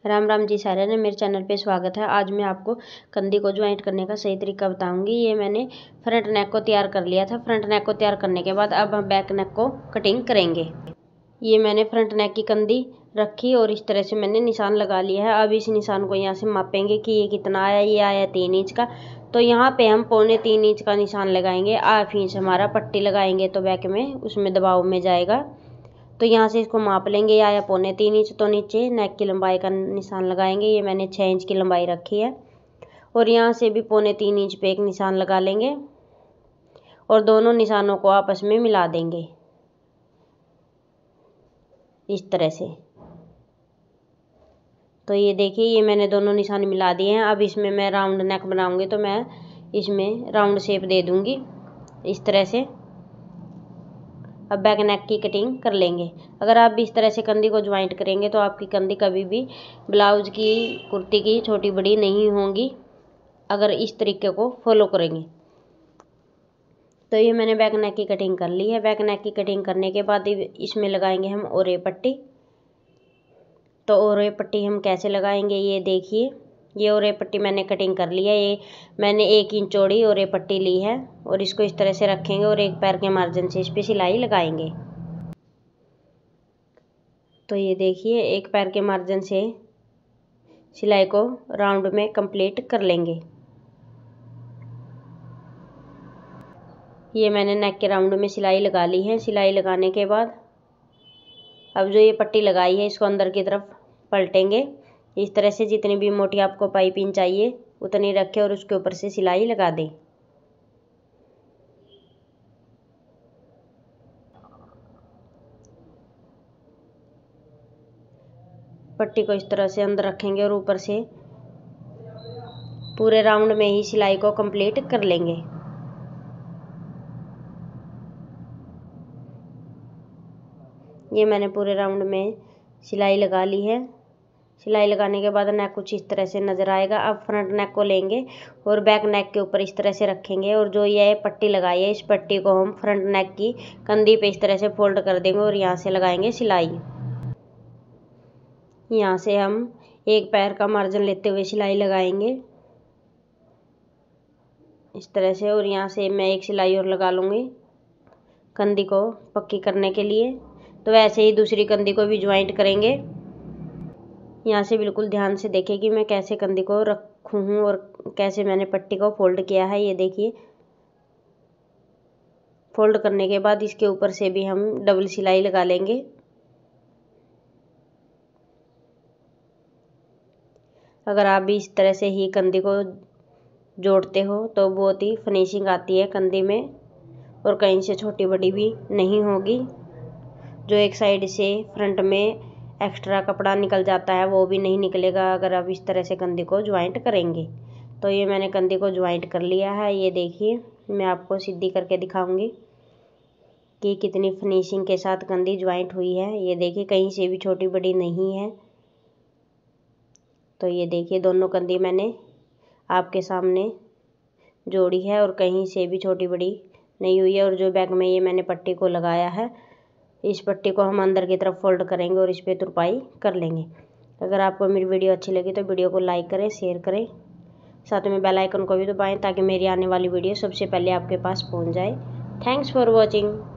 राम राम जी सारे ने मेरे चैनल पे स्वागत है। आज मैं आपको कंदी को ज्वाइंट करने का सही तरीका बताऊंगी। ये मैंने फ्रंट नेक को तैयार कर लिया था। फ्रंट नेक को तैयार करने के बाद अब हम बैक नेक को कटिंग करेंगे। ये मैंने फ्रंट नेक की कंदी रखी और इस तरह से मैंने निशान लगा लिया है। अब इस निशान को यहाँ से मापेंगे कि ये कितना आया। ये आया 3 इंच का, तो यहाँ पे हम 3.25 इंच का निशान लगाएंगे। 8 इंच हमारा पट्टी लगाएंगे तो बैक में उसमें दबाव में जाएगा। तो यहाँ से इसको माप लेंगे। ये आया 3.25 इंच, तो नीचे नेक की लंबाई का निशान लगाएंगे। ये मैंने 6 इंच की लंबाई रखी है और यहाँ से भी 3.25 इंच पे एक निशान लगा लेंगे और दोनों निशानों को आपस में मिला देंगे इस तरह से। तो ये देखिए, ये मैंने दोनों निशान मिला दिए हैं। अब इसमें मैं राउंड नेक बनाऊंगी तो मैं इसमें राउंड शेप दे दूंगी इस तरह से। अब बैक नेक की कटिंग कर लेंगे। अगर आप भी इस तरह से कंदी को ज्वाइंट करेंगे तो आपकी कंदी कभी भी ब्लाउज की, कुर्ती की छोटी बड़ी नहीं होंगी अगर इस तरीके को फॉलो करेंगे। तो ये मैंने बैक नेक की कटिंग कर ली है। बैक नेक की कटिंग करने के बाद इसमें लगाएंगे हम ओरे पट्टी। तो ओरे पट्टी हम कैसे लगाएंगे ये देखिए। ये ओरे पट्टी मैंने कटिंग कर ली है। ये मैंने 1 इंच चौड़ी ओरे पट्टी ली है और इसको इस तरह से रखेंगे और एक पैर के मार्जिन से इस पर सिलाई लगाएंगे। तो ये देखिए, एक पैर के मार्जिन से सिलाई को राउंड में कंप्लीट कर लेंगे। ये मैंने नेक के राउंड में सिलाई लगा ली है। सिलाई लगाने के बाद अब जो ये पट्टी लगाई है इसको अंदर की तरफ पलटेंगे इस तरह से। जितनी भी मोटी आपको पाइपिंग चाहिए उतनी रखें और उसके ऊपर से सिलाई लगा दें। पट्टी को इस तरह से अंदर रखेंगे और ऊपर से पूरे राउंड में ही सिलाई को कंप्लीट कर लेंगे। ये मैंने पूरे राउंड में सिलाई लगा ली है। सिलाई लगाने के बाद नेक कुछ इस तरह से नज़र आएगा। अब फ्रंट नेक को लेंगे और बैक नेक के ऊपर इस तरह से रखेंगे और जो ये पट्टी लगाई है इस पट्टी को हम फ्रंट नेक की कंधी पे इस तरह से फोल्ड कर देंगे और यहाँ से लगाएंगे सिलाई। यहाँ से हम एक पैर का मार्जिन लेते हुए सिलाई लगाएंगे इस तरह से। और यहाँ से मैं एक सिलाई और लगा लूँगी कंधी को पक्की करने के लिए। तो वैसे ही दूसरी कंधी को भी ज्वाइंट करेंगे। यहाँ से बिल्कुल ध्यान से देखें कि मैं कैसे कंधी को रखूँ हूँ और कैसे मैंने पट्टी को फोल्ड किया है। ये देखिए, फोल्ड करने के बाद इसके ऊपर से भी हम डबल सिलाई लगा लेंगे। अगर आप भी इस तरह से ही कंधी को जोड़ते हो तो बहुत ही फिनिशिंग आती है कंधी में और कहीं से छोटी बड़ी भी नहीं होगी। जो एक साइड से फ्रंट में एक्स्ट्रा कपड़ा निकल जाता है वो भी नहीं निकलेगा अगर आप इस तरह से कंधी को ज्वाइंट करेंगे। तो ये मैंने कंधी को ज्वाइंट कर लिया है। ये देखिए, मैं आपको सीधी करके दिखाऊंगी कि कितनी फिनिशिंग के साथ कंधी ज्वाइंट हुई है। ये देखिए, कहीं से भी छोटी बड़ी नहीं है। तो ये देखिए, दोनों कंधी मैंने आपके सामने जोड़ी है और कहीं से भी छोटी बड़ी नहीं हुई है। और जो बैक में ये मैंने पट्टी को लगाया है इस पट्टी को हम अंदर की तरफ फोल्ड करेंगे और इस पर तुरपाई कर लेंगे। अगर आपको मेरी वीडियो अच्छी लगी तो वीडियो को लाइक करें, शेयर करें, साथ में बेल आइकन को भी दबाएं ताकि मेरी आने वाली वीडियो सबसे पहले आपके पास पहुंच जाए। Thanks for watching.